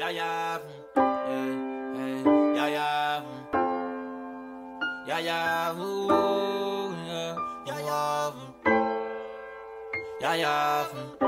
yeah, yeah, yeah, yeah, yeah, ooh, yeah, yeah, yeah, yeah,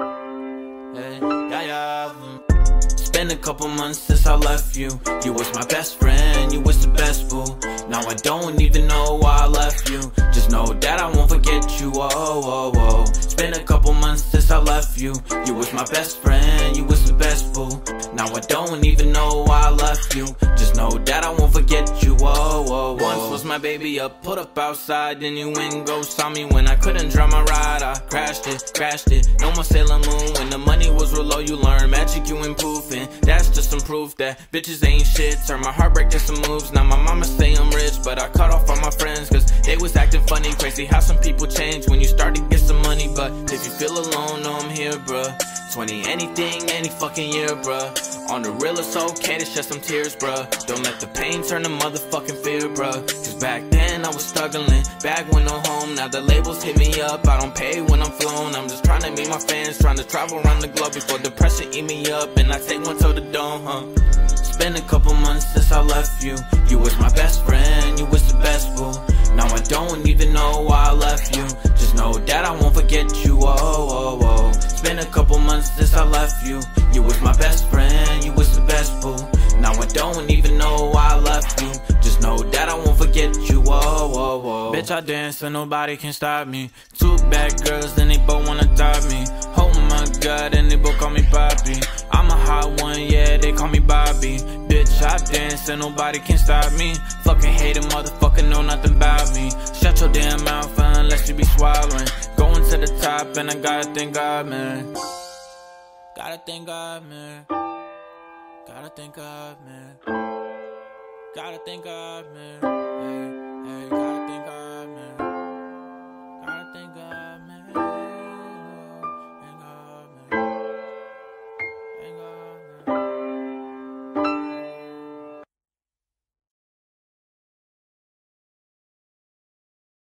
yeah, yeah. It's been a couple months since I left you. You was my best friend, you was the best boo. Now I don't even know why I left you. Just know that I won't forget you, oh, oh, oh. It's been a couple months since I left you. You was my best friend, you was the best boo. Now I don't even know why I left you. Just know that I won't forget you, oh, oh, oh. Once was my baby up, put up outside. Then you went and go saw me when I couldn't drive my ride. I crashed it, no more Sailor Moon. When the money was real low, you learned magic, you improved. And that's just some proof that bitches ain't shit. Turn my heartbreak to some moves. Now my mama say I'm rich, but I cut off all my friends cause they was acting funny. Crazy how some people change when you start to get some money. But if you feel alone, know I'm here, bruh. 20 anything, any fucking year, bruh. On the real, it's okay to shed some tears, bruh. Don't let the pain turn to motherfucking fear, bruh. Cause back then I was struggling, back when I'm home. Now the labels hit me up, I don't pay when I'm flown. I'm just trying to meet my fans, trying to travel around the globe before depression eat me up. And I take one to the dome, huh? It's been a couple months since I left you. You was my best friend, you was the best boo. Now I don't even know why I left you. Just know that I won't forget you, oh, oh, oh. It's been a couple months since I left you. You was my best friend, you was the best boo. Now I don't even know why I left you. Just know that I won't forget you, oh, oh, oh. Bitch, I dance and nobody can stop me. Two bad girls and they both wanna top me. Oh my god, and they both call me Poppy. I'm a hot one, yeah, they call me Bobby. Bitch, I dance and nobody can stop me. Fucking hate a motherfucker, know nothing about me. Shut your damn mouth unless you be swallowing. Going to the top and I gotta thank God, man. Gotta thank God, man. Gotta thank God, man. Gotta thank God, man. Hey, hey, gotta thank God, man.